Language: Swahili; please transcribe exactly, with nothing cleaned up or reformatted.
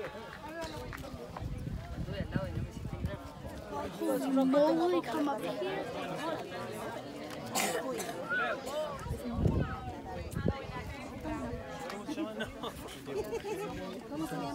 Holy moly, come up here. ¿Cómo se llama?